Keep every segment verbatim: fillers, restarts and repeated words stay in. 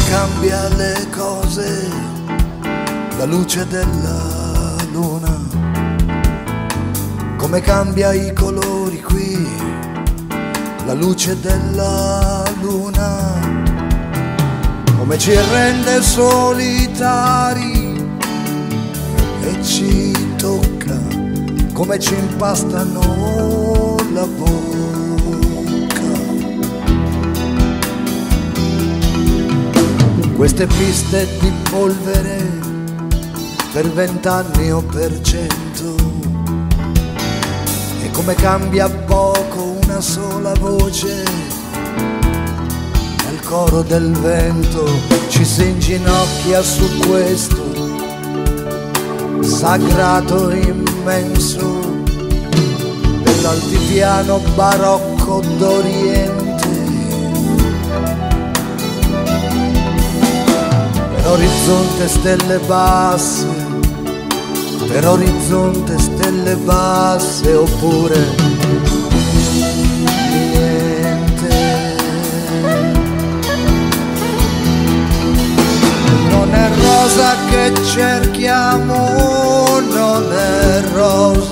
cambia le cose la luce della luna, come cambia i colori qui la luce della luna, come ci rende solitari e ci tocca, come ci impastano la bocca. Queste piste di polvere per vent'anni o per cento, e come cambia poco una sola voce nel coro del vento. Ci si inginocchia su questo sagrato immenso dell'altipiano barocco d'Oriente. Per orizzonte stelle basse, per orizzonte stelle basse, oppure niente. Non è rosa che cerchiamo, non è rosa,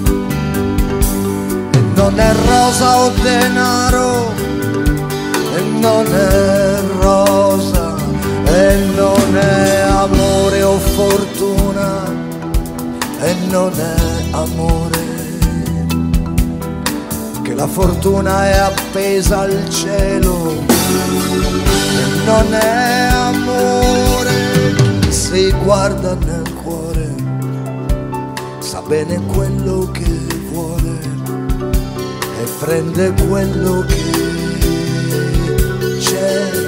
e non è rosa o denaro, e non è rosa, e non è amore o fortuna, e non è amore, che la fortuna è appesa al cielo, e non è amore. Chi si guarda nel cuore sa bene quello che vuole e prende quello che c'è.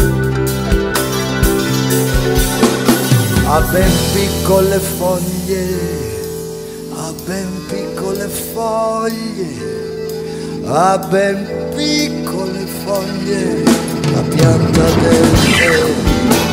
Ha ben piccole foglie, ha ben piccole foglie, ha ben piccole foglie, la pianta del tè.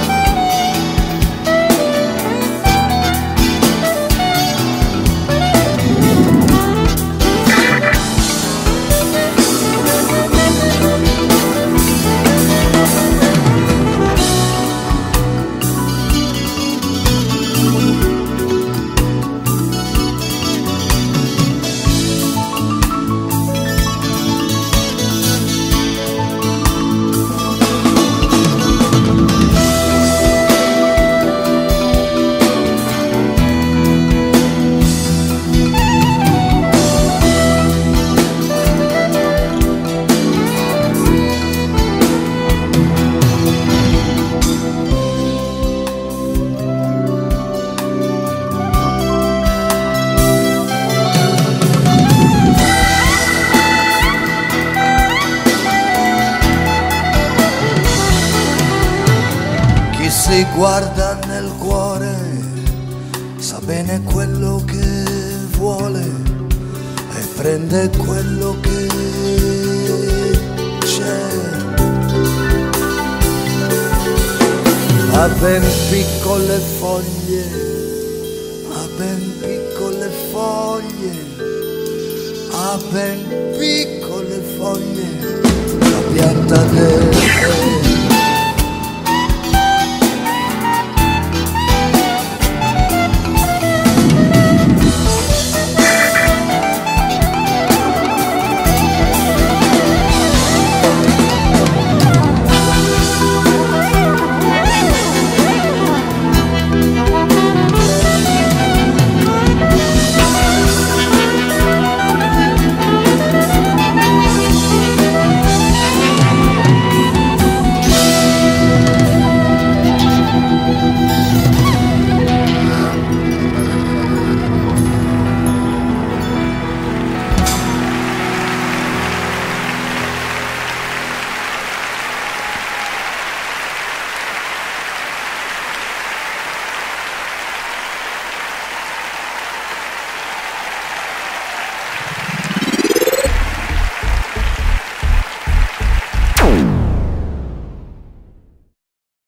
Si guarda nel cuore, sa bene quello che vuole e prende quello che c'è. Ha ben piccole foglie, ha ben piccole foglie, ha ben piccole foglie, la pianta del tè.